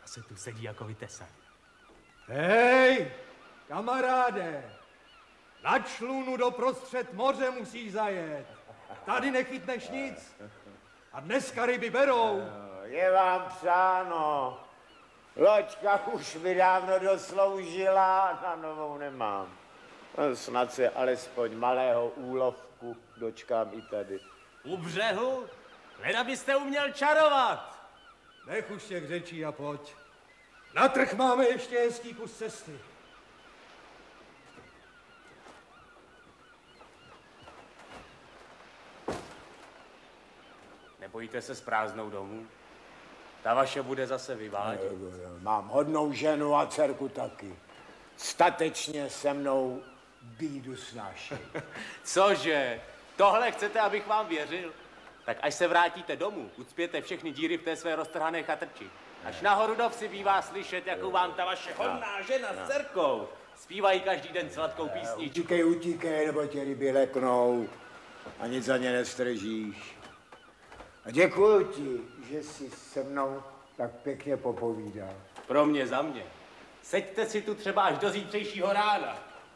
se tu sedí jako vytesaný. Hej, kamaráde, na člunu doprostřed moře musíš zajet. Tady nechytneš nic. A dneska ryby berou. Je vám přáno. Loďka už mi dávno dosloužila, na novou nemám. No, snad se alespoň malého úlovku dočkám i tady. U břehu? Leda byste uměl čarovat. Nech už těch řečí a pojď. Na trh máme ještě hezký kus cesty. Nebojíte se s prázdnou domů? Ta vaše bude zase vyvádět. Mám hodnou ženu a dcerku taky. Statečně se mnou bídu snáší. Cože? Tohle chcete, abych vám věřil? Tak až se vrátíte domů, ucpěte všechny díry v té své roztrhané chatrči. Až nahoru do vsi bývá slyšet, jakou vám ta vaše hodná žena s dcerkou zpívají každý den sladkou písničku. Utíkej, nebo tě ryby leknou a nic za ně nestržíš. A děkuju ti, že jsi se mnou tak pěkně popovídal. Pro mě za mě. Seďte si tu třeba až do zítřejšího rána.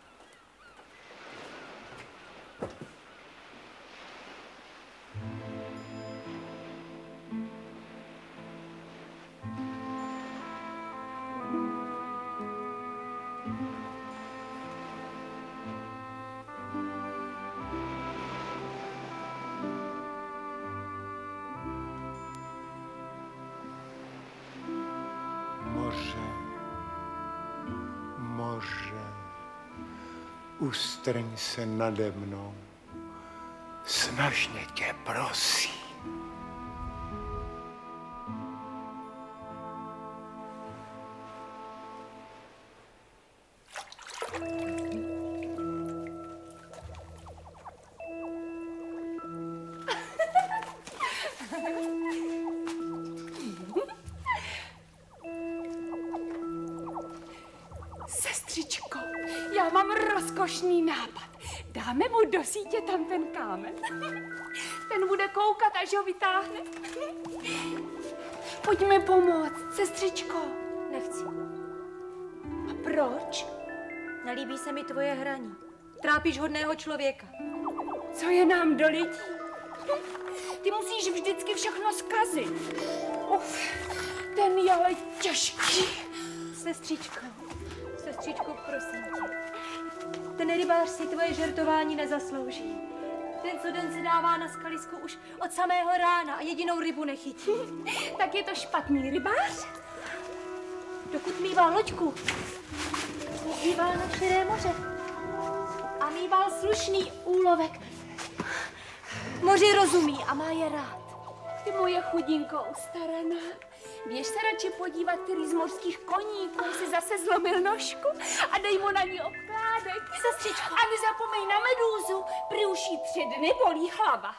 Ustrň se nade mnou, snažně tě prosím. Sestřičko, já mám rozkošný nápad. Dáme mu do sítě tam ten kámen. Ten bude koukat, až ho vytáhne. Pojďme pomoct, sestřičko. Nechci. A proč? Nelíbí se mi tvoje hraní. Trápíš hodného člověka. Co je nám do lidí? Ty musíš vždycky všechno zkazit. Uf, ten je ale těžký. Sestřičko, prosím tě. Ten rybář si tvoje žertování nezaslouží. Ten, co den se dává na skalisku už od samého rána a jedinou rybu nechytí. Tak je to špatný rybář? Dokud mýval loďku, mýval na širé moře a mýval slušný úlovek. Moři rozumí a má je rád. Ty moje chudinko ustaraná. Běž se radši podívat, který z mořských koníků si zase zlomil nožku a dej mu na ní obkládek. Sestřičko. A nezapomeň na medúzu, prý už jí 3 dny bolí hlava.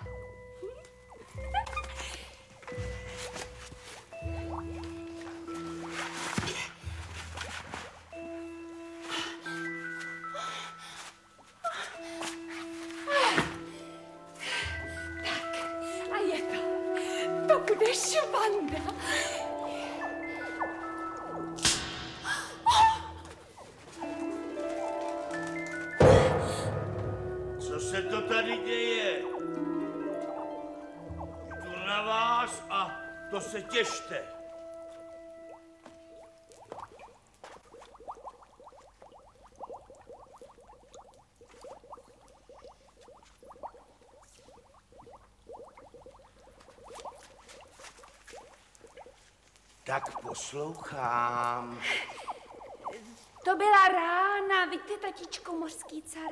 Tak, a je to. To bude švanda. Co se to tady děje? Jdu na vás a to se těšte. Tak poslouchám. To byla rána, vidíte, tatíčko mořský car.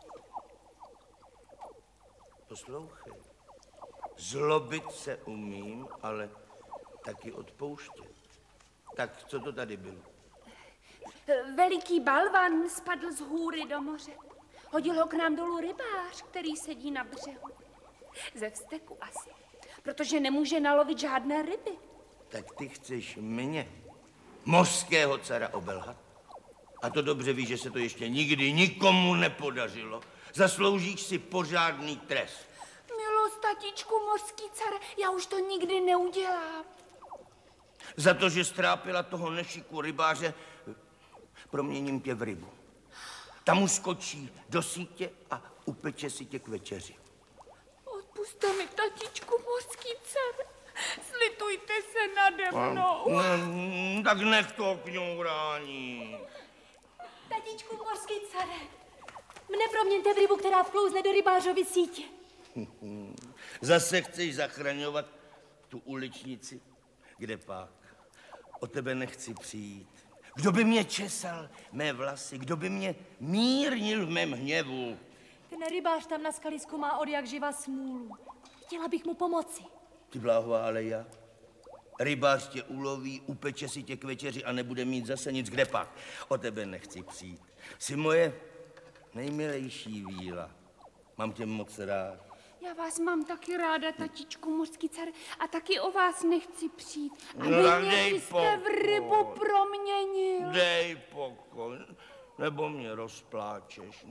Poslouchej. Zlobit se umím, ale taky odpouštět. Tak co to tady bylo? Veliký balvan spadl z hůry do moře. Hodil ho k nám dolů rybář, který sedí na břehu. Ze vzteku asi, protože nemůže nalovit žádné ryby. Tak ty chceš mě, mořského cara, obelhat? A to dobře víš, že se to ještě nikdy nikomu nepodařilo. Zasloužíš si pořádný trest. Milost, tatíčku mořský car, já už to nikdy neudělám. Za to, že strápila toho nešiku rybáře, proměním tě v rybu. Tam uskočí do sítě a upeče si tě k večeři. Odpusťte mi, tatíčku mořský dcer. Slitujte se nade mnou. Tak nech to kňourání. Tatíčku mořský care, mne proměňte v rybu, která vklouzne do rybářovy sítě. Zase chceš zachraňovat tu uličnici? Kde pak? O tebe nechci přijít. Kdo by mě česal mé vlasy? Kdo by mě mírnil v mém hněvu? Ten rybář tam na skalisku má od jak živa smůlu. Chtěla bych mu pomoci. Ty bláhová, ale já. Rybář tě uloví, upeče si tě k večeři a nebude mít zase nic. Kde pak? O tebe nechci přijít. Jsi moje nejmilejší víla. Mám tě moc rád. Já vás mám taky ráda, tatíčku mořský car, a taky o vás nechci přijít, aby mě jste v rybu proměnil. Dej pokoj, nebo mě rozpláčeš.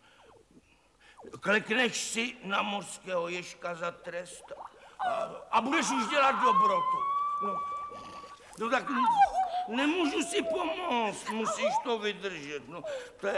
Klekneš si na mořského ježka za trest a budeš už dělat dobrotu. No tak nemůžu si pomoct, musíš to vydržet. No,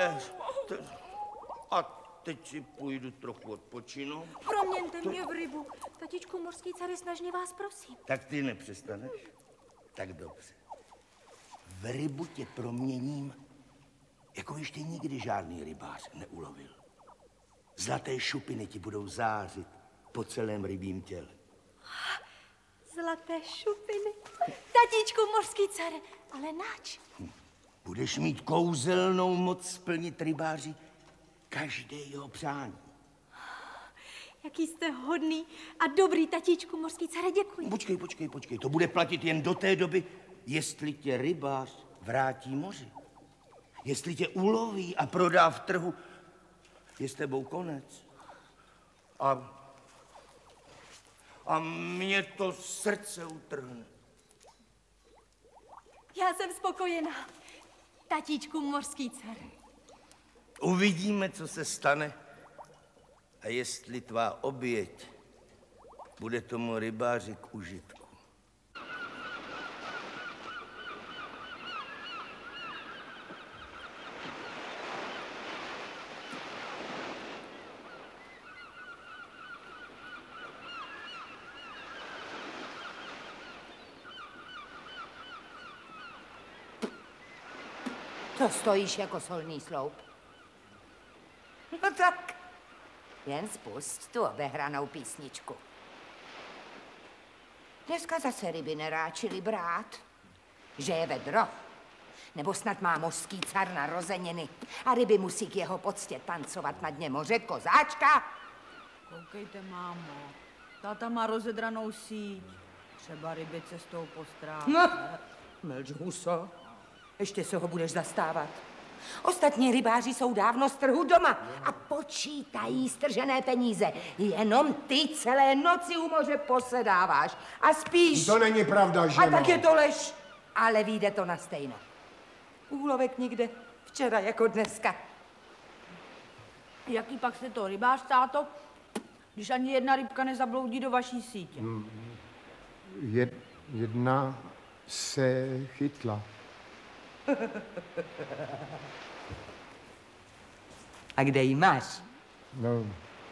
a teď si půjdu trochu odpočinout. Proměňte mě v rybu. Tatíčku mořský care, snažně vás prosím. Tak ty nepřestaneš? Tak dobře. V rybu tě proměním, jako ještě nikdy žádný rybář neulovil. Zlaté šupiny ti budou zářit po celém rybím těle. Zlaté šupiny. Tatíčku mořský care, ale nač? Budeš mít kouzelnou moc splnit rybáři každé jeho přání. Jaký jste hodný a dobrý, tatíčku mořský care, děkuji. Počkej, to bude platit jen do té doby, jestli tě rybář vrátí moři. Jestli tě uloví a prodá v trhu, je s tebou konec. A mě to srdce utrhne. Já jsem spokojená, tatíčku mořský care. Uvidíme, co se stane a jestli tvá oběť bude tomu rybáři k užitku. To stojíš jako solný sloup. No tak, jen spust tu obehranou písničku. Dneska zase ryby neráčili brát, že je vedro. Nebo snad má mořský car narozeniny a ryby musí k jeho poctě tancovat na dně moře kozáčka. Koukejte, mámo, táta má rozedranou síť. Třeba ryby cestou postrácí. No, mlč, huso. Ještě se ho budeš zastávat. Ostatní rybáři jsou dávno z trhu doma a počítají stržené peníze. Jenom ty celé noci u moře posedáváš a spíš. To není pravda, ženo. A tak je to lež. Ale vyjde to na stejno. Úlovek nikde, včera jako dneska. Jaký pak jste to rybář, táto, když ani jedna rybka nezabloudí do vaší sítě? Jedna se chytla. A kde ji máš? No,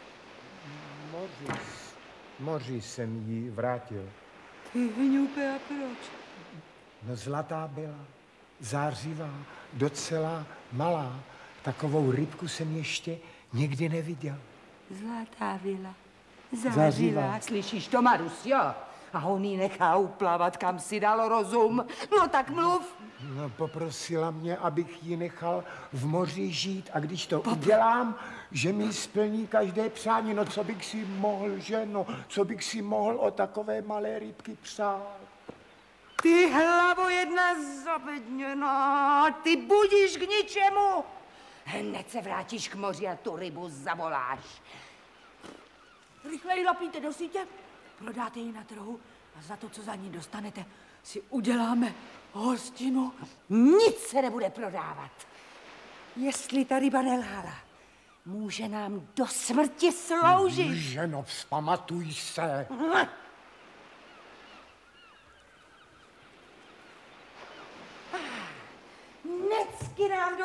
moři jsem jí vrátil. Ty hňupe, a proč? No zlatá byla, zářivá, docela malá. Takovou rybku jsem ještě nikdy neviděl. Zlatá vila, Zářivá. zářivá. Slyšíš to, Marus, jo? A on ji nechá uplavat, kam si dal rozum. No tak mluv. No, poprosila mě, abych ji nechal v moři žít a když to udělám, že mi splní každé přání. No, co bych si mohl, ženo, co bych si mohl o takové malé rybky přát? Ty hlavo jedna zabedněná, ty budíš k ničemu. Hned se vrátíš k moři a tu rybu zavoláš. Rychleji lapíte do sítě, prodáte ji na trhu a za to, co za ní dostanete, si uděláme hostinu. Nic se nebude prodávat. Jestli ta ryba nelhala, může nám do smrti sloužit. Ženo, vzpamatuj se.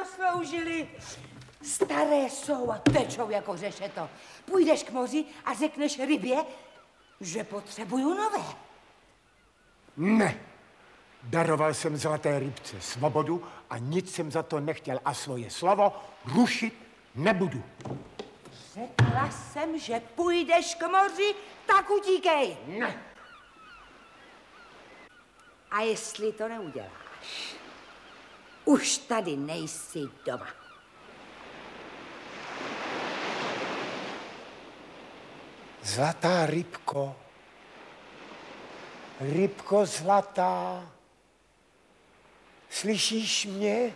dosloužili. Staré jsou a tečou jako řešeto. Půjdeš k moři a řekneš rybě, že potřebuju nové. Ne. Daroval jsem zlaté rybce svobodu a nic jsem za to nechtěl a svoje slovo rušit nebudu. Řekla jsem, že půjdeš k moři, tak utíkej. Ne. A jestli to neuděláš, už tady nejsi doma. Zlatá rybko, rybko zlatá, slyšíš mě?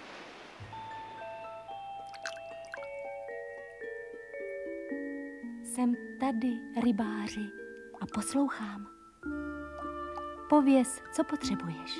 Jsem tady, rybáři, a poslouchám. Pověz, co potřebuješ.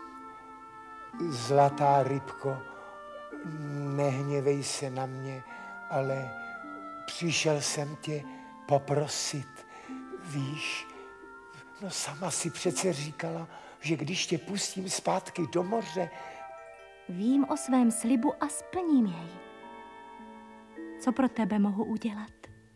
Zlatá rybko, nehněvej se na mě, ale přišel jsem tě poprosit. Víš, no sama si přece říkala, že když tě pustím zpátky do moře... Vím o svém slibu a splním jej. Co pro tebe mohu udělat?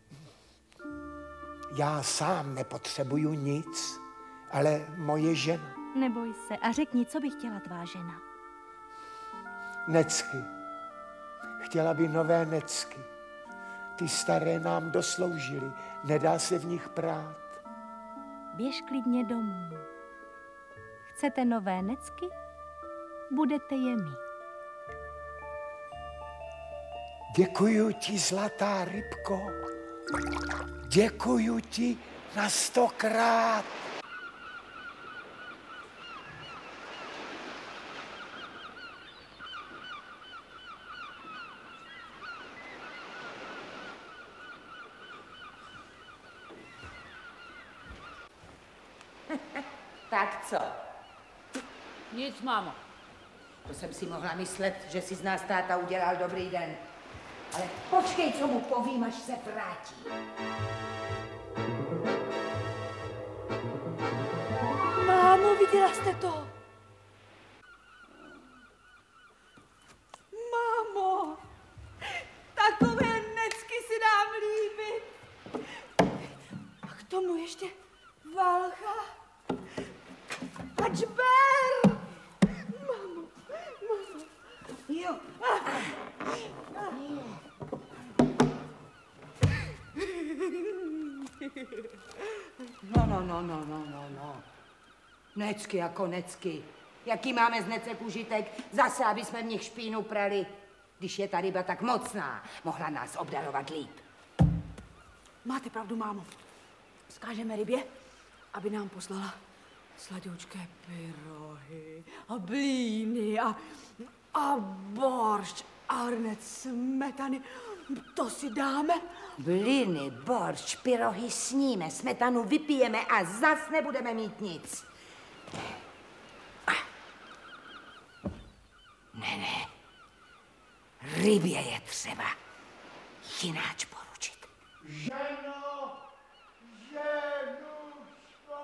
Já sám nepotřebuju nic, ale moje žena. Neboj se a řekni, co by chtěla tvá žena. Necky. Chtěla by nové necky. Ty staré nám dosloužily, nedá se v nich prát. Běž klidně domů. Chcete nové necky? Budete je mít. Děkuju ti, zlatá rybko. Děkuju ti na 100krát. Tak co? Nic, mámo. To jsem si mohla myslet, že si z nás táta udělal dobrý den. Ale počkej, co mu povím, až se vrátí. Mámo, viděla jste to? Mámo, takové necky si dám líbit. A k tomu ještě válcha a čber. Mámo, mámo. Jo. No. Necky jako necky. Jaký máme z necek užitek? Zase, aby jsme v nich špínu prali. Když je ta ryba tak mocná, mohla nás obdarovat líp. Máte pravdu, mámo. Vzkážeme rybě, aby nám poslala sladoučké pyrohy a blíny a boršť a hrnec smetany. To si dáme. Bliny, boršč, pyrohy sníme, smetanu vypijeme a zas nebudeme mít nic. Ne. Rybě je třeba jináč poručit. Ženo, ženuško,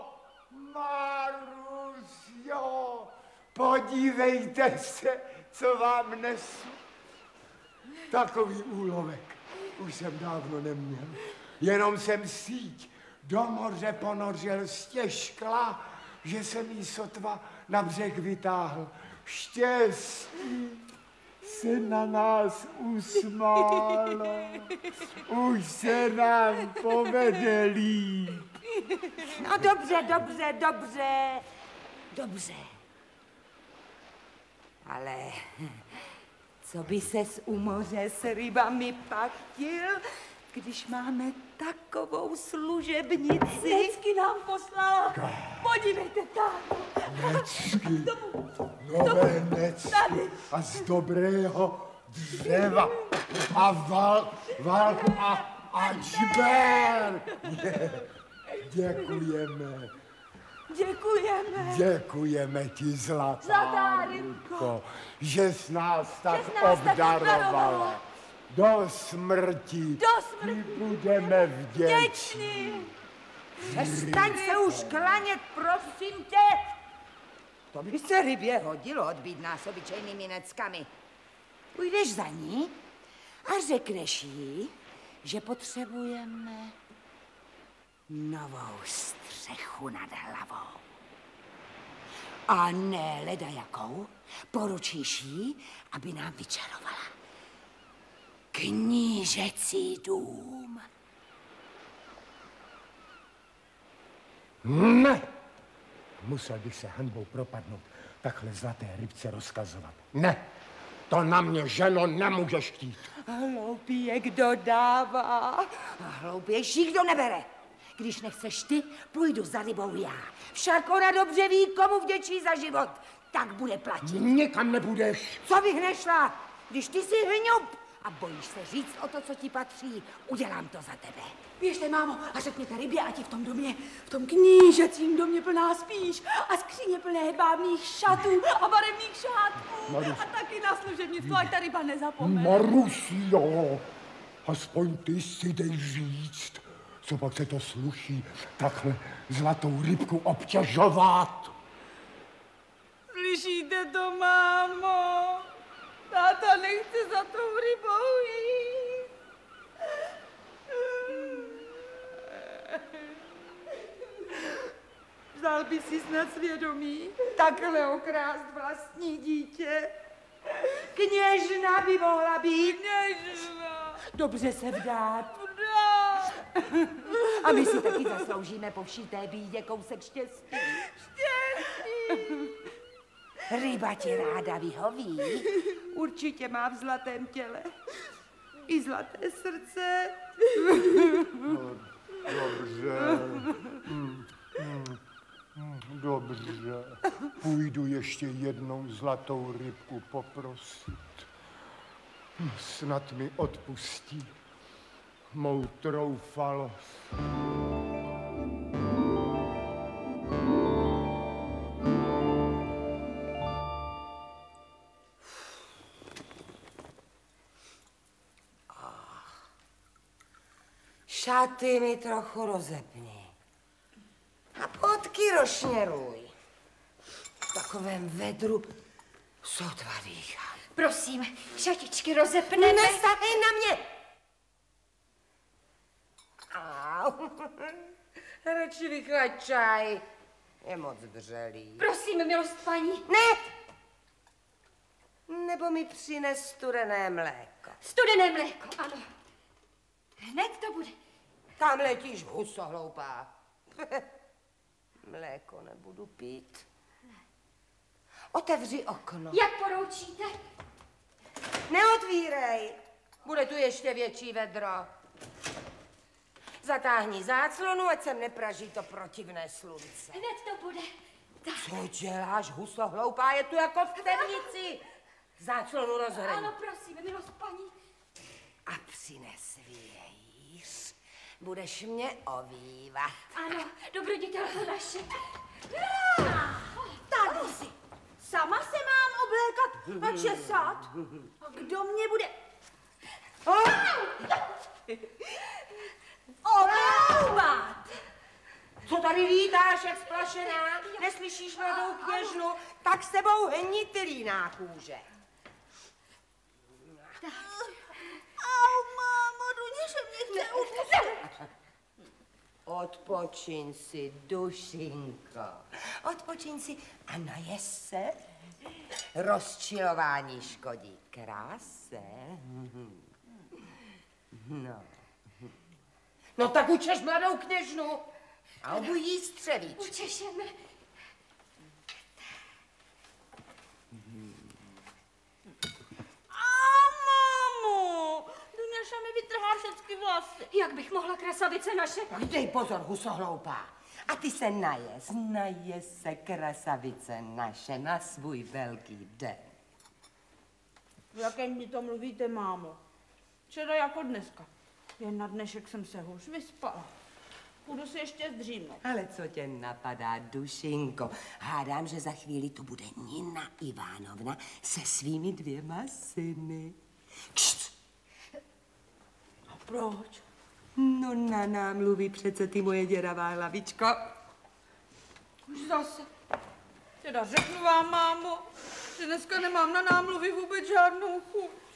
Marusio, podívejte se, co vám nesu. Takový úlovek už jsem dávno neměl. Jenom jsem síť do moře ponořil stěžkla, že jsem jí sotva na břeh vytáhl. Štěstí se na nás usmálo. Už se nám povede líp. No dobře. Ale co by ses u moře s rybami patil, když máme takovou služebnici? Necky nám poslala. Podívejte, táto. Necky, nové necky a z dobrého dřeva a válk a čber. Děkujeme. Děkujeme ti, zlatá rybko, že jsi nás tak obdarovala. Do smrti ti budeme vděční. Přestaň se už klanět, prosím tě. To by se rybě hodilo odbít nás obyčejnými neckami. Půjdeš za ní a řekneš jí, že potřebujeme novou střechu nad hlavou. A ne leda jakou, poručíš jí, aby nám vyčarovala knížecí dům. Ne! Musel bych se hanbou propadnout, takhle zlaté rybce rozkazovat. Ne! To na mě, ženo, nemůžeš chtít. Hloupý je, kdo dává. A hloupější, kdo nebere. Když nechceš ty, půjdu za rybou já. Však ona dobře ví, komu vděčí za život. Tak bude platit. Nikam nebudeš. Co bych nešla? Když ty jsi hňup a bojíš se říct o to, co ti patří, udělám to za tebe. Běžte, mámo, a řekněte rybě, ať je v tom domě, v tom knížecím domě plná spíš a skříně plné hedvábných šatů a barevných šátků. A taky na služebnictvo, ať ta ryba nezapomene. Marusio, aspoň ty si dej říct, co pak se to sluší takhle zlatou rybku obtěžovat. Slyšíte to, mámo? Táta nechce za tou rybou jít. Vzal by si snad svědomí takhle okrást vlastní dítě. Kněžna by mohla být. Kněžna. Dobře se vdát. Vdát. A my si taky zasloužíme po vší té bídě kousek štěstí. Štěstí. Ryba ti ráda vyhoví. Určitě má v zlatém těle i zlaté srdce. Dobře. Dobře. Půjdu ještě jednou zlatou rybku poprosit. Snad mi odpustí mou troufalost. Šaty mi trochu rozepni. A potky rozšněruj. V takovém vedru sotva dýchám. Prosím, šatičky rozepneme. Nestahej na mě! Au. Radši vychlad čaj. Je moc vřelý. Prosím, milost paní. Ne! Nebo mi přines studené mléko. Studené mléko, ano. Hned to bude. Tam letíš, huso hloupá. Mléko nebudu pít. Otevři okno. Jak poroučíte? Neotvírej. Bude tu ještě větší vedro. Zatáhni záclonu, ať sem nepraží to protivné slunce. Hned to bude. Tak. Co děláš, huso hloupá? Je tu jako v temnici. Záclonu rozhrej. Ano, prosím, milost paní. A přines vějíř. Budeš mě ovývat. Ano, dobroditelko naše. Tady si. Sama se mám oblékat a česat. A kdo mě bude... Ovouvat. Co tady lítáš, jak splašená? Neslyšíš mladou kněžnu? Tak s tebou hnitilíná kůže. Au, mámo, Duně, že mě chce upustit. Odpočiň si, dušinko. Odpočiň si a najes se. Rozčilování škodí kráse. No. No tak učeš mladou kněžnu a obuj jí střevíčky. Učešeme. Duněša mi vytrhá všechny vlasy. Jak bych mohla, krasavice naše? Dej pozor, huso hloupá. A ty se najes se, krasavice naše, na svůj velký den. V jakém mi to mluvíte, mámo? Včera jako dneska. Jen na dnešek jsem se hůř vyspala. Půjdu si ještě zdřímnout. Ale co tě napadá, dušinko? Hádám, že za chvíli tu bude Nina Ivánovna se svými 2 syny. Kšt! A proč? No na námluvy přece, ty moje děravá hlavičko. Už zase. Teda řeknu vám, mámo, že dneska nemám na námluvy vůbec žádnou chuť.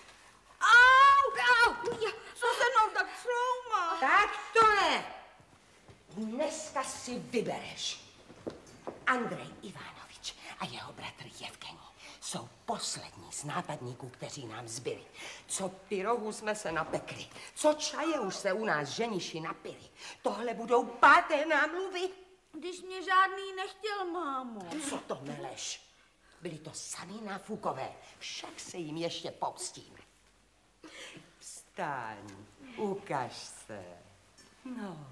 Co se mnou tak šloumá? Tak to ne. Dneska si vybereš. Andrej Ivanovič a jeho bratr Jevgenij jsou poslední z nápadníků, kteří nám zbyli. Co pyrohů jsme se napekli, co čaje už se u nás ženiši napili. Tohle budou 5. námluvy. Když mě žádný nechtěl, mámo. Co to meleš? Byli to samý náfukové, však se jim ještě pomstíme. Vstaň, ukaž se. No.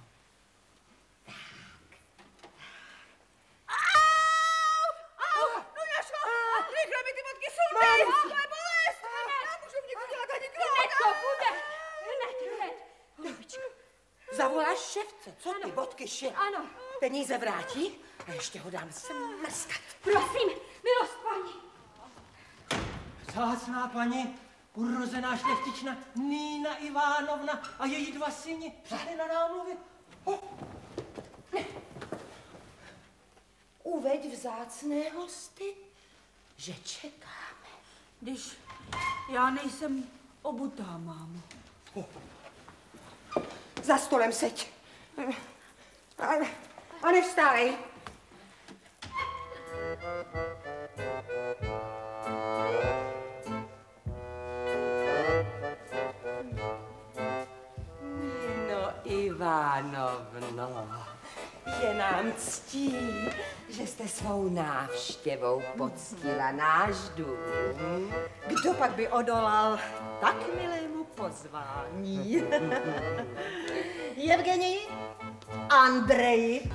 Rychle mi ty vodky sundej! To je bolest! Nemůžu v někoho dělat ani krok! Hned to bude! Hned. Zavoláš šefce, co ty vodky šel? Ano. Peníze vrátí a ještě ho dám smrskat. Prosím, milost paní. Vzácná paní, urozená šlechtična Nína Ivánovna a její 2 syni přišli na námluvy. Uveď vzácné hosty, že čekáme. Když já nejsem obutá, mámo. Za stolem seď. A nevstávej. Níno Ivánovno, je nám ctí, že jste svou návštěvou poctila náš dům. Kdo pak by odolal tak milému pozvání? Jevgenij, Andreji.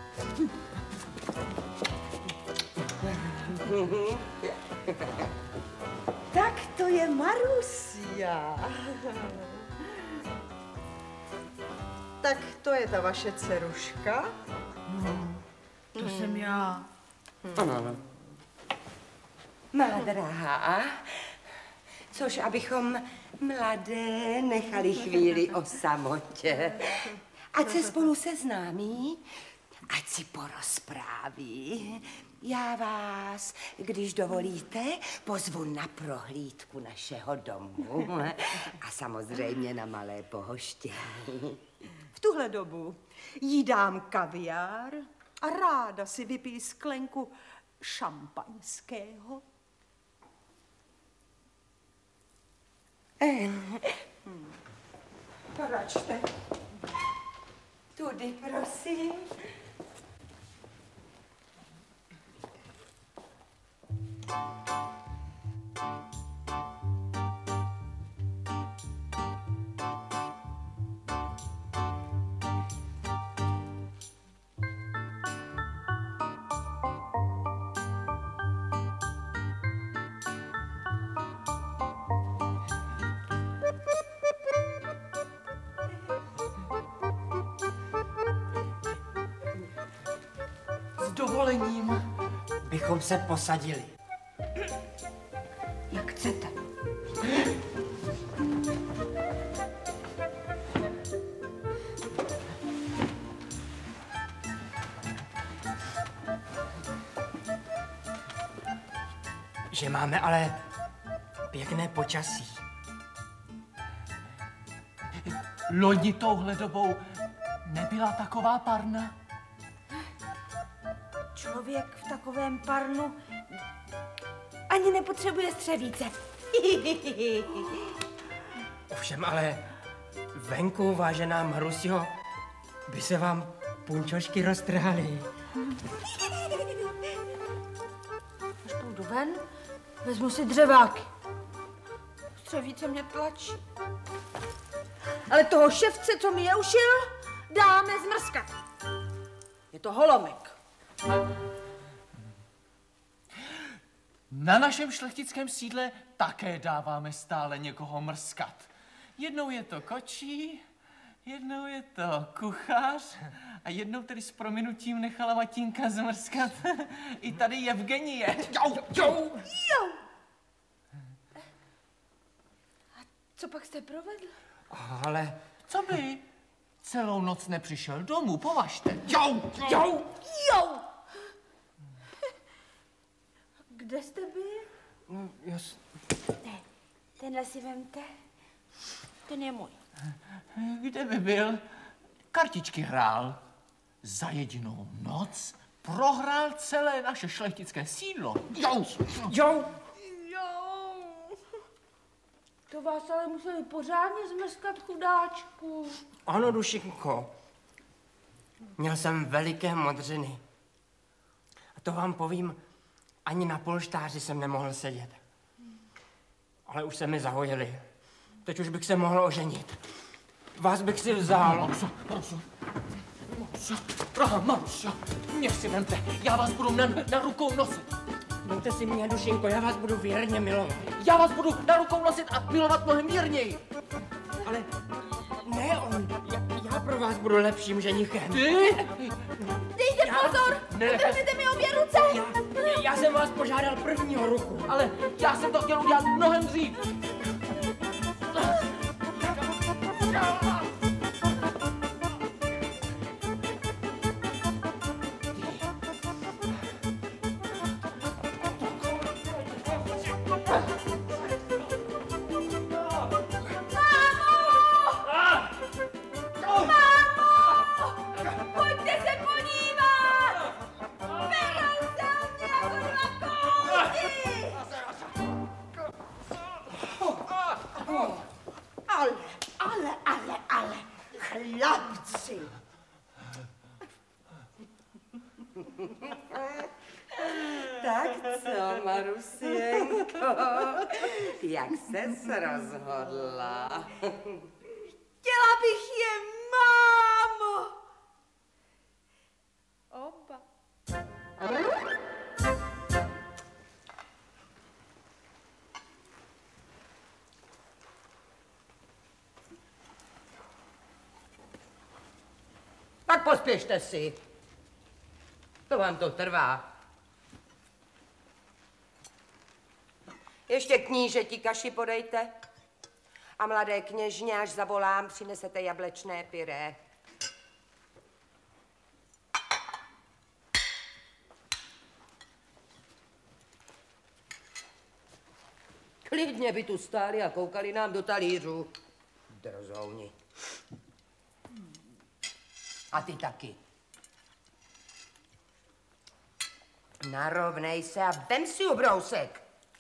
Tak to je Marusia. Tak to je ta vaše dceruška? To jsem já. Má drahá, což abychom mladé nechali chvíli o samotě. Ať se spolu seznámí, ať si porozpráví. Já vás, když dovolíte, pozvu na prohlídku našeho domu a samozřejmě na malé pohoštění. V tuhle dobu jí dám kaviár a ráda si vypij sklenku šampaňského. Poračte. Tudy, prosím. S dovolením bychom se posadili. Jak chcete. Že máme ale pěkné počasí. Loni touhle dobou nebyla taková parna. Člověk v takovém parnu ani nepotřebuje střevíce. Ovšem ale venku, vážená Marusio, by se vám punčošky roztrhaly. Až půjdu ven, vezmu si dřeváky. Střevíce mě tlačí. Ale toho ševce, co mi je ušil, dáme zmrskat. Je to holomek. Na našem šlechtickém sídle také dáváme stále někoho mrskat. Jednou je to kočí, jednou je to kuchař a jednou tedy s prominutím nechala Matínka zmrskat i tady Jevgenie. Jo. A co pak jste provedl? Ale co by? Celou noc nepřišel domů, považte. Jo. Kde jste byl? Jas... Ne, tenhle si vemte. Ten je můj. Kde by byl? Kartičky hrál. Za jedinou noc prohrál celé naše šlechtické sídlo. Jo. To vás ale museli pořádně zmrskat, chudáčku. Ano, Dušinko. Měl jsem veliké modřiny. A to vám povím, ani na polštáři jsem nemohl sedět. Ale už se mi zahojili. Teď už bych se mohl oženit. Vás bych si vzal. Marušo, mě si vemte, já vás budu na rukou nosit. Vemte si mě, Dušinko, já vás budu věrně milovat. Já vás budu na rukou nosit a milovat mnohem mírněji. Ale ne on, já pro vás budu lepším ženichem. Ty? Dejte pozor, utrhněte mi obě ruce. Já jsem vás požádal prvního ruku. Ale já jsem to chtěl udělat mnohem dřív. Ale, chlapci. Tak co, Marusienko, jak ses rozhodla? Chtěla bych je, mámo. Oba. Tak pospěšte si. To vám to trvá. Ještě knížeti kaši podejte. A mladé kněžně, až zavolám, přinesete jablečné pyré. Klidně by tu stáli a koukali nám do talířů. Drzouni. A ty taky. Narovnej se a vem si ubrousek.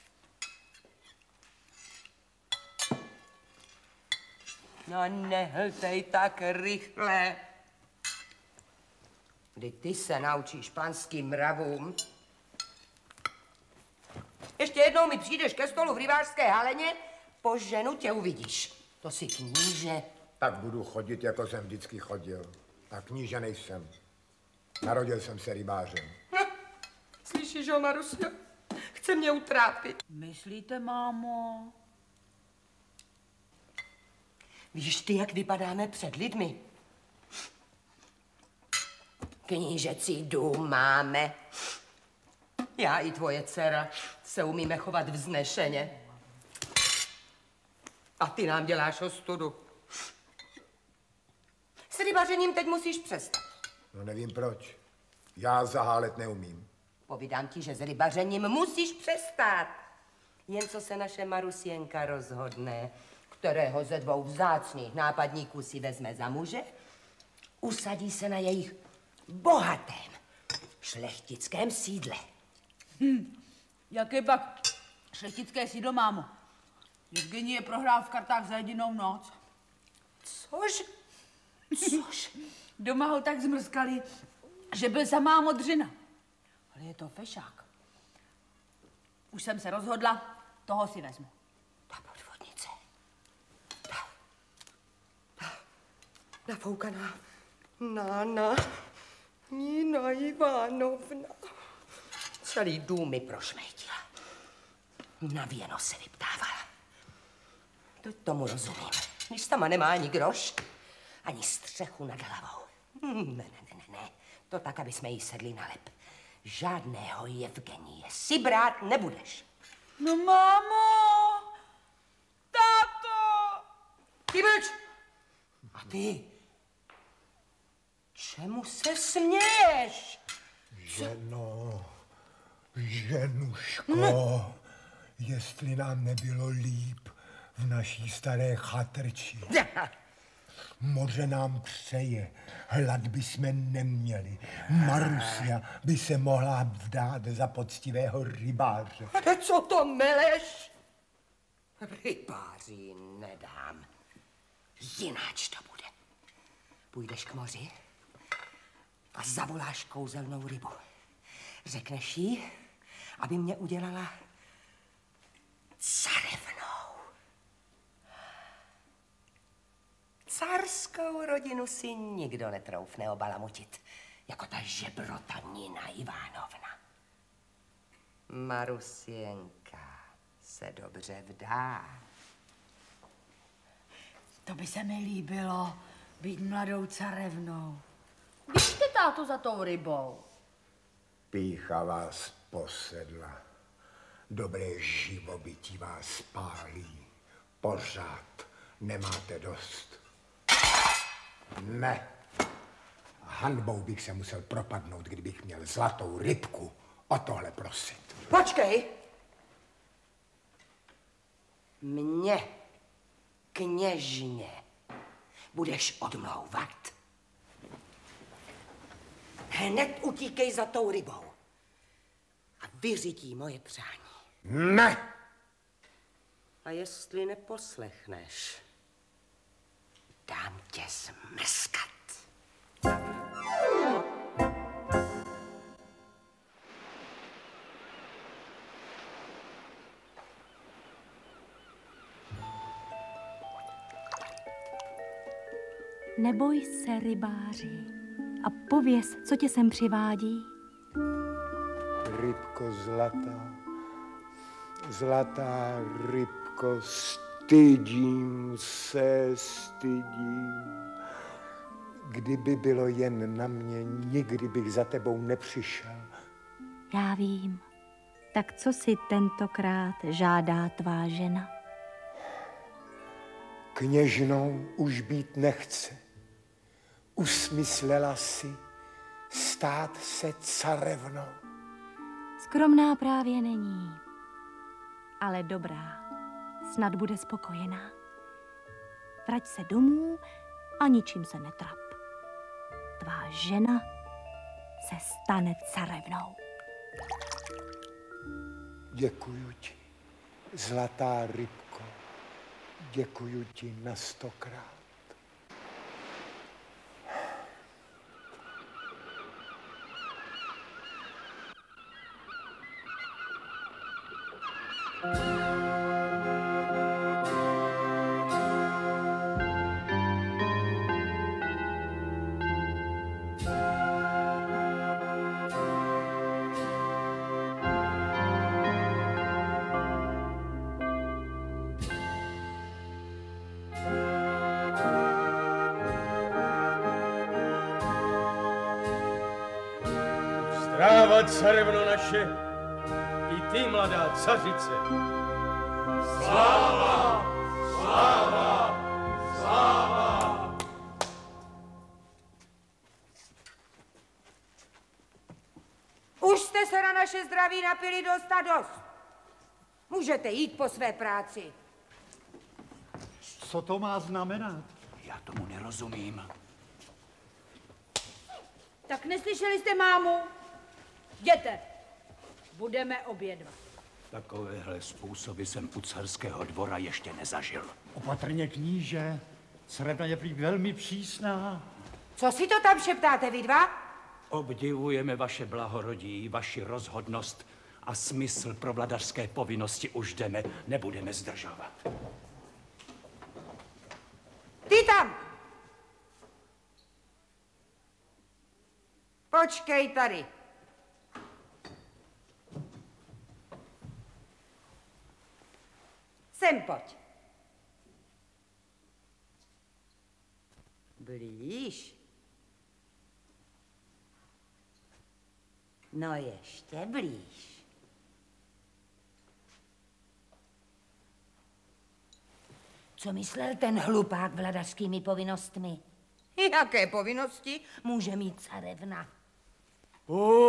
No nehltej tak rychle. Kdy ty se naučíš panským mravům. Ještě jednou mi přijdeš ke stolu v rybářské haleně, po ženu tě uvidíš. To si kníže. Tak budu chodit, jako jsem vždycky chodil. A kníže nejsem. Narodil jsem se rybářem. Slyšíš ho, Marusio? Chce mě utrápit. Myslíte, mámo? Víš ty, jak vypadáme před lidmi? Knížecí dům máme. Já i tvoje dcera se umíme chovat vznešeně. A ty nám děláš ostudu. S rybařením teď musíš přestat. No nevím proč. Já zahálet neumím. Povídám ti, že s rybařením musíš přestat. Jen co se naše Marusienka rozhodne, kterého ze dvou vzácných nápadníků si vezme za muže, usadí se na jejich bohatém šlechtickém sídle. Jaké pak šlechtické sídlo, mámo? Evgenij je prohrál v kartách za jedinou noc. Což? Doma ho tak zmrskali, že byl samá modřina. Ale je to fešák. Už jsem se rozhodla, toho si vezmu. Ta podvodnice. Ta nafoukaná Nána, Nina Ivanovna. Celý dům mi prošmejtila. Na věno se vyptávala. To tomu rozumím. Když sama nemá ani groš, ani střechu nad hlavou. Ne. To tak, aby jsme jí sedli na lep. Žádného Evgenije si brát nebudeš. No, mámo! Táto! Ty mlč! A ty? Čemu se směješ? Ženuško, jestli nám nebylo líp v naší staré chatrči. Moře nám přeje, hlad bychom neměli. Marusia by se mohla vdát za poctivého rybáře. Ale co to meleš? Rybáři nedám. Jináč to bude. Půjdeš k moři a zavoláš kouzelnou rybu. Řekneš jí, aby mě udělala carevnou. Carskou rodinu si nikdo netroufne obalamutit, jako ta žebrota Nina Ivánovna. Marusienka se dobře vdá. To by se mi líbilo, být mladou carevnou. Běžte, táto, za tou rybou. Pýcha vás posedla. Dobré živobytí vás pálí. Pořád nemáte dost. Ne. Hanbou bych se musel propadnout, kdybych měl zlatou rybku o tohle prosit. Počkej. Mě, kněžně, budeš odmlouvat. Hned utíkej za tou rybou a vyřidí moje přání. Ne! A jestli neposlechneš, dám tě zmrskat. Neboj se, rybáři, a pověz, co tě sem přivádí. Rybko zlatá, zlatá rybko, stydím se, stydím. Kdyby bylo jen na mě, nikdy bych za tebou nepřišel. Já vím. Tak co si tentokrát žádá tvá žena? Kněžnou už být nechce. Usmyslela si stát se carevnou. Skromná právě není, ale dobrá. Snad bude spokojená. Vrať se domů a ničím se netrap. Tvá žena se stane carevnou. Děkuju ti, zlatá rybko. Děkuju ti na 100krát. Stráva carevno naše, i ty, mladá cařice. Sláva, sláva, sláva. Už jste se na naše zdraví napili dost a dost. Můžete jít po své práci. Co to má znamenat? Já tomu nerozumím. Tak neslyšeli jste mámu? Jděte, budeme obědvat. Takovéhle způsoby jsem u carského dvora ještě nezažil. Opatrně, kníže. Carevna je prý velmi přísná. Co si to tam šeptáte vy dva? Obdivujeme vaše blahorodí, vaši rozhodnost a smysl pro vladařské povinnosti už jdeme, nebudeme zdržovat. Ty tam! Počkej tady. Sem pojď. Blíž. No ještě blíž. Co myslel ten hlupák vladařskými povinnostmi? Jaké povinnosti může mít carevna?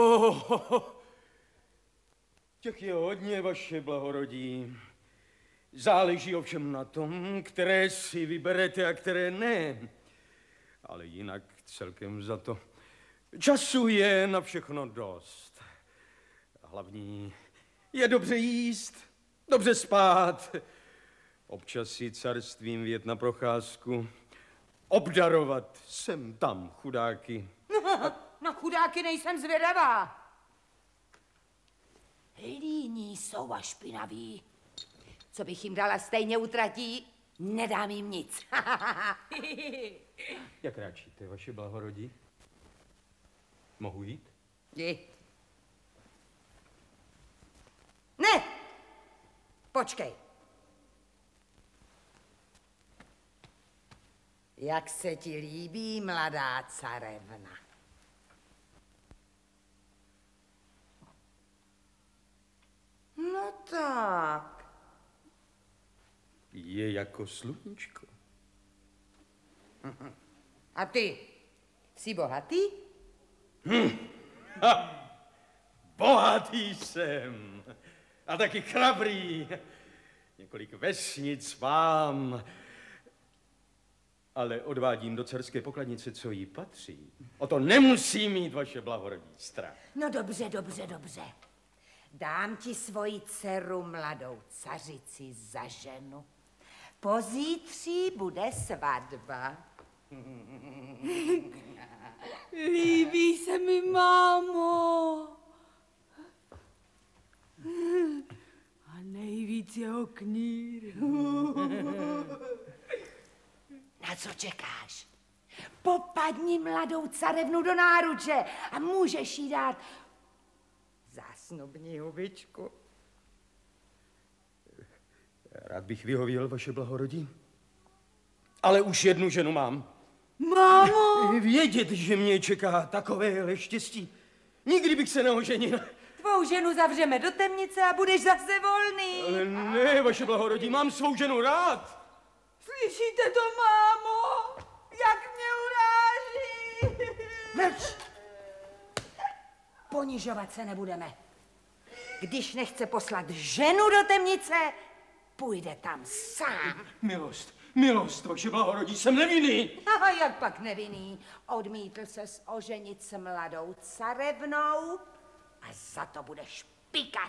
Těch je hodně, vaše blahorodí. Záleží ovšem na tom, které si vyberete a které ne. Ale jinak celkem za to. Času je na všechno dost. Hlavní je dobře jíst, dobře spát, občas si carstvím vyjet na procházku, obdarovat sem tam chudáky. Na chudáky nejsem zvědavá. Líní jsou a špinaví. Co bych jim dala, stejně utratí, nedám jim nic. Jak ráčíte, vaše blahorodí? Mohu jít? Jdi. Ne! Počkej. Jak se ti líbí, mladá carevna? No tak. Je jako sluníčko. A ty, jsi bohatý? Bohatý jsem. A taky chrabrý. Několik vesnic mám. Ale odvádím do carské pokladnice, co jí patří. O to nemusí mít vaše blahorodí strach. No dobře, dobře, dobře. Dám ti svoji dceru, mladou cařici, za ženu. Pozítří bude svatba. Líbí se mi, mámo. A nejvíc jeho knír. Na co čekáš? Popadni mladou carevnu do náruče a můžeš jí dát zásnubní hubičku. Rád bych vyhověl, vaše blahorodí. Ale už jednu ženu mám. Mámo! Vědět, že mě čeká takovéhle štěstí. Nikdy bych se neoženil. Tvou ženu zavřeme do temnice a budeš zase volný. Ale ne, vaše blahorodí, mám svou ženu rád. Slyšíte to, mámo? Jak mě uráží? Mlč! Ponižovat se nebudeme. Když nechce poslat ženu do temnice, půjde tam sám. Milost, vaše blahorodí, jsem nevinný. Aha, jak pak nevinný? Odmítl ses oženit s mladou carevnou a za to budeš pikat.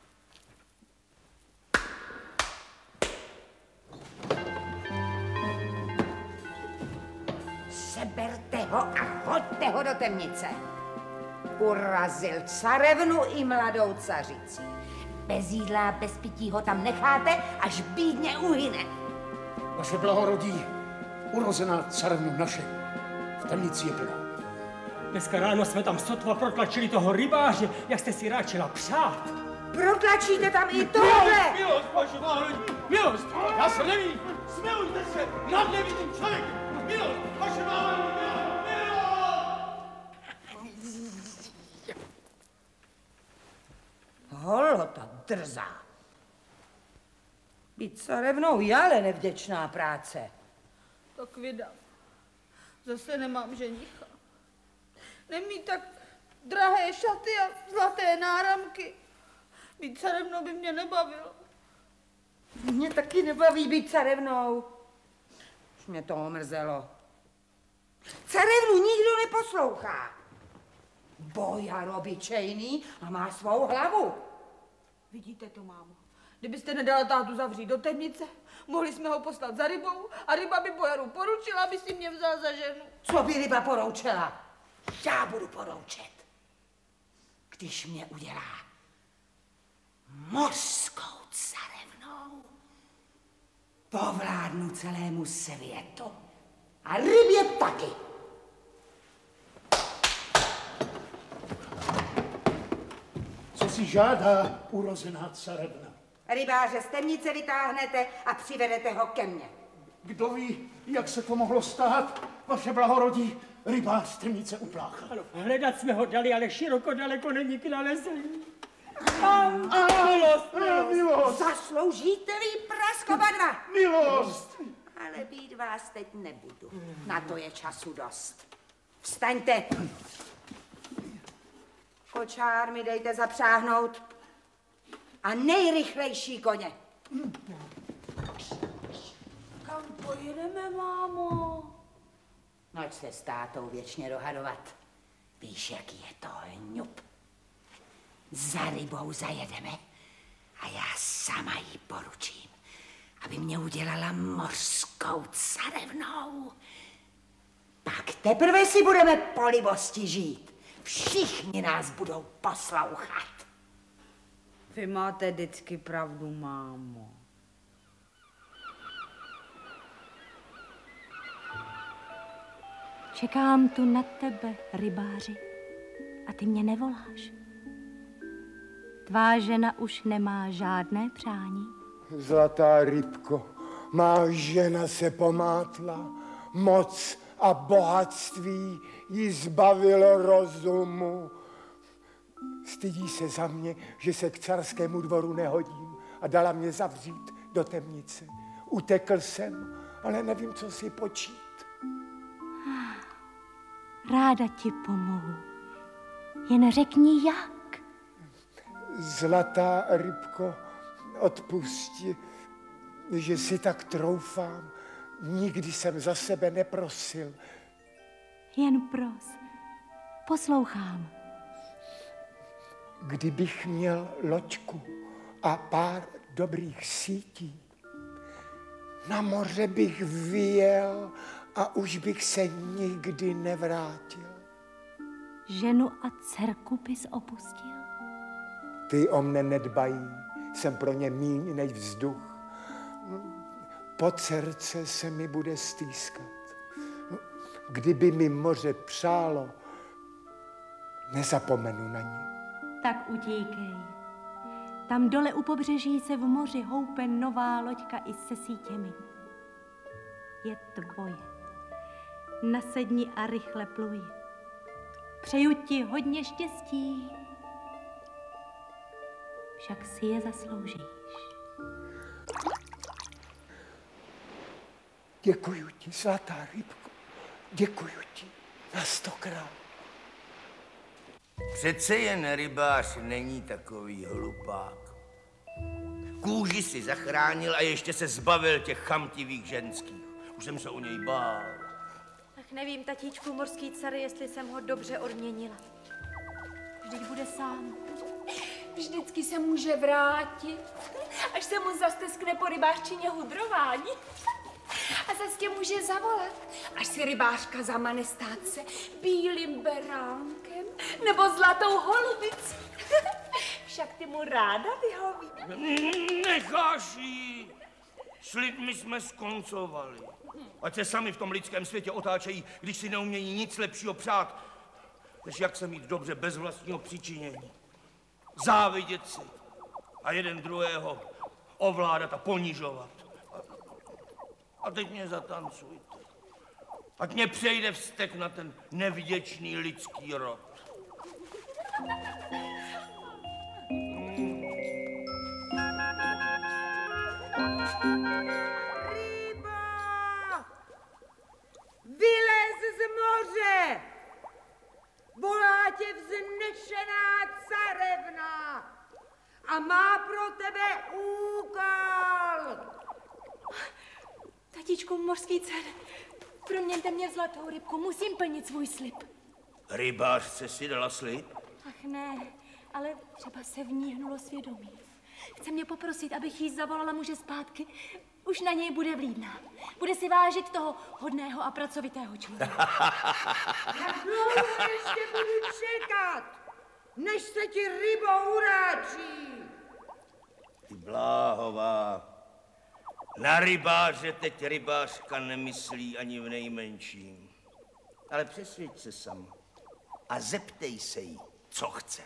Seberte ho a hoďte ho do temnice. Urazil carevnu i mladou cařici. Bez jídla a bez pití ho tam necháte, až bídně uhyne. Vaše blahorodí, urozená carevnu naše, v temnici je plno. Dneska ráno jsme tam sotva protlačili toho rybáře, jak jste si ráčila přát. Protlačíte tam i tohle! Milost, vaše blahorodí, milost, já se nevím, smilujte se nad nevinným člověkem. Milost, vaše blahorodí, milost. Holota drzá. Být carevnou je ale nevděčná práce. Tak vydám. Zase nemám ženicha. Nemít tak drahé šaty a zlaté náramky. Být carevnou by mě nebavilo. Mě taky nebaví být carevnou. Už mě to omrzelo. Carevnu nikdo neposlouchá. Bojar obyčejný a má svou hlavu. Vidíte to, mámo? Kdybyste nedala tátu zavřít do temnice, mohli jsme ho poslat za rybou a ryba by bojaru poručila, aby si mě vzal za ženu. Co by ryba poroučela? Já budu poroučet. Když mě udělá mořskou carevnou, povládnu celému světu. A rybě taky. Co si žádá urozená carevna? Rybáře z temnice vytáhnete a přivedete ho ke mně. Kdo ví, jak se to mohlo stát? Vaše blahorodí, rybář z temnice upláchal. Ano, hledat jsme ho dali, ale široko daleko není k nalezení. Milost! Zasloužíte-li prask oba dva? Milost! Ale být vás teď nebudu. Na to je času dost. Vstaňte. Kočár mi dejte zapřáhnout. A nejrychlejší koně. Pojedeme, mámo. Noč se s tátou věčně dohadovat. Víš, jaký je to hňup. Za rybou zajedeme a já sama jí poručím, aby mě udělala mořskou carevnou. Pak teprve si budeme po libosti žít. Všichni nás budou poslouchat. Vy máte vždycky pravdu, mámo. Čekám tu na tebe, rybáři, a ty mě nevoláš. Tvá žena už nemá žádné přání. Zlatá rybko, má žena se pomátla, moc a bohatství jí zbavilo rozumu. Stydí se za mě, že se k carskému dvoru nehodím a dala mě zavřít do temnice. Utekl jsem, ale nevím, co si počít. Ráda ti pomohu. Jen řekni jak. Zlatá rybko, odpusti, že si tak troufám. Nikdy jsem za sebe neprosil. Jen pros. Poslouchám. Kdybych měl loďku a pár dobrých sítí, na moře bych vyjel a už bych se nikdy nevrátil. Ženu a dcerku bys opustil? Ty o mne nedbají, jsem pro ně míň než vzduch. Pod srdce se mi bude stýskat. Kdyby mi moře přálo, nezapomenu na ně. Tak utíkej. Tam dole u pobřeží se v moři houpe nová loďka i se sítěmi. Je tvoje. Nasedni a rychle pluj. Přeju ti hodně štěstí. Však si je zasloužíš. Děkuju ti, zlatá rybko. Děkuju ti na 100krát. Přece jen rybář není takový hlupák. Kůži si zachránil a ještě se zbavil těch chamtivých ženských. Už jsem se o něj bál. Ach, nevím, tatíčku morský car, jestli jsem ho dobře odměnila. Vždyť bude sám. Vždycky se může vrátit, až se mu zasteskne po rybářčině hudrování. A zase tě může zavolat, až si rybářka zamane stát se bílým beránkem nebo zlatou holubicí. Však ty mu ráda vyhoví. Necháš jí! S lidmi jsme skoncovali. Ať se sami v tom lidském světě otáčejí, když si neumějí nic lepšího přát, než jak se mít dobře bez vlastního přičinění. Závidět si a jeden druhého ovládat a ponižovat. A teď mě zatancujte. Ať mě přejde vztek na ten nevděčný lidský rod. Ryba! Vylez z moře! Volá tě vznešená carevna a má pro tebe úkol. Tatíčku morský car, proměňte mě v zlatou rybku, musím plnit svůj slib. Rybářce si dala slib? Ach ne, ale třeba se v ní hnulo svědomí. Chce mě poprosit, abych jí zavolala muže zpátky. Už na něj bude vlídná. Bude si vážit toho hodného a pracovitého člověka. Jak dlouho ještě budu čekat, než se ti rybou uráčí? Ty bláhová, na rybáře teď rybářka nemyslí ani v nejmenším. Ale přesvědč se sama a zeptej se jí, co chce.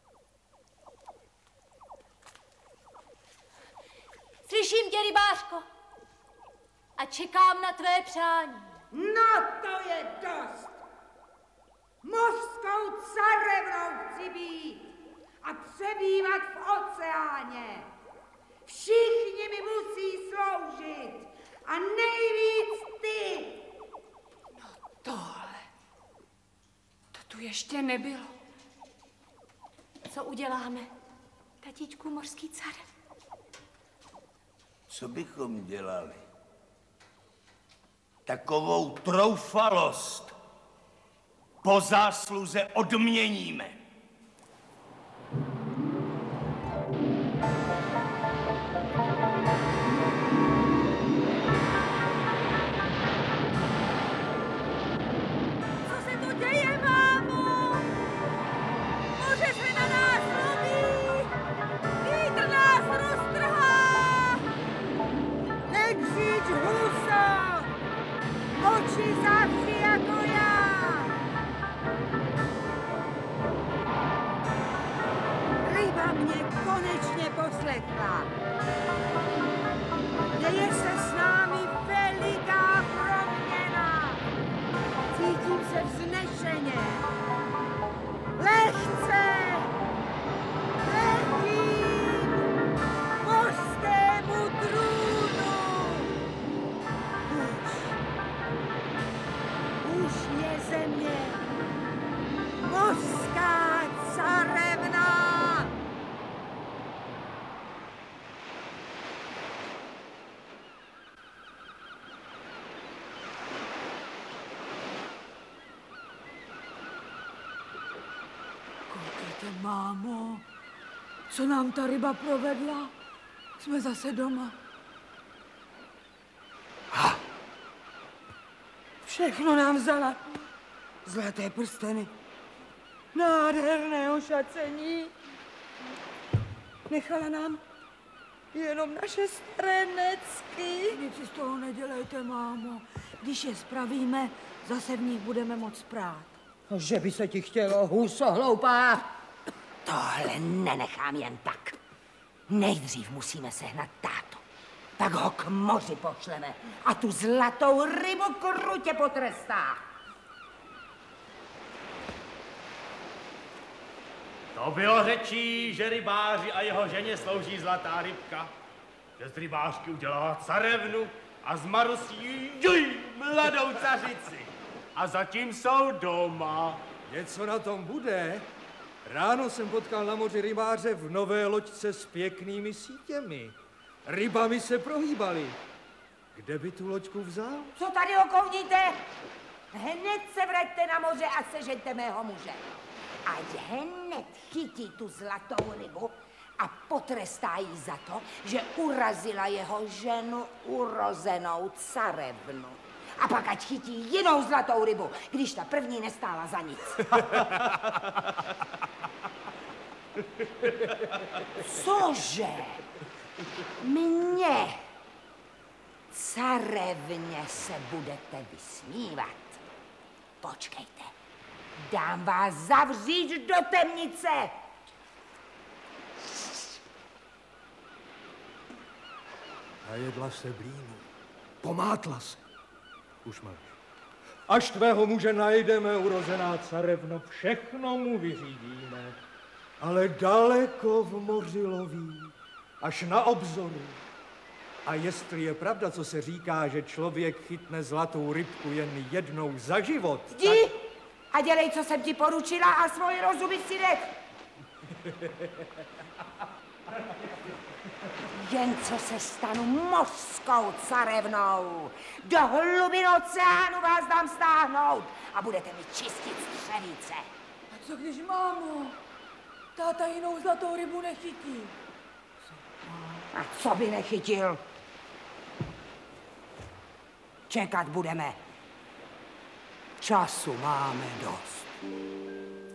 Slyším tě, rybářko, a čekám na tvé přání. No to je dost. Mořskou carevnou chci být a přebývat v oceáně. Všichni mi musí sloužit a nejvíc ty. No tohle, to tu ještě nebylo. Co uděláme, tatíčku morský car? Co bychom dělali? Takovou troufalost po zásluze odměníme. Děje se s námi veliká proměna. Cítím se vznešeně. Lehce letím mořskému trůnu. Už je země mořská carevna. Mámo, co nám ta ryba provedla? Jsme zase doma. Všechno nám vzala. Zlaté prsteny, nádherné ošacení. Nechala nám jenom naše staré necky. Nic si z toho nedělejte, mámo. Když je spravíme, zase v nich budeme moct prát. Že by se ti chtělo, huso hloupá. Tohle nenechám jen tak. Nejdřív musíme sehnat tátu. Pak ho k moři pošleme a tu zlatou rybu krutě potrestá. To bylo řečí, že rybáři a jeho ženě slouží zlatá rybka. Že z rybářky udělala carevnu a z Marusí mladou cařici. A zatím jsou doma. Něco na tom bude. Ráno jsem potkal na moři rybáře v nové loďce s pěknými sítěmi. Rybami se prohýbaly. Kde by tu loďku vzal? Co tady okovníte? Hned se vraťte na moře a sežeňte mého muže. Ať hned chytí tu zlatou rybu a potrestá jí za to, že urazila jeho ženu urozenou carevnu. A pak ať chytí jinou zlatou rybu, když ta první nestála za nic. Cože? Mně, carevně, se budete vysmívat. Počkejte, dám vás zavřít do temnice. Najedla se blínu, pomátla se. Už máš. Až tvého muže najdeme, urozená carevno, všechno mu vyřídíme. Ale daleko v moři loví, až na obzoru. A jestli je pravda, co se říká, že člověk chytne zlatou rybku jen jednou za život, Jdi a dělej, co jsem ti poručila a svoji rozumy si nech. Jen co se stanu mořskou carevnou, do hlubin oceánu vás dám stáhnout a budete mi čistit střevíce. A co když, mámo, táta jinou zlatou rybu nechytí? A co by nechytil? Čekat budeme. Času máme dost.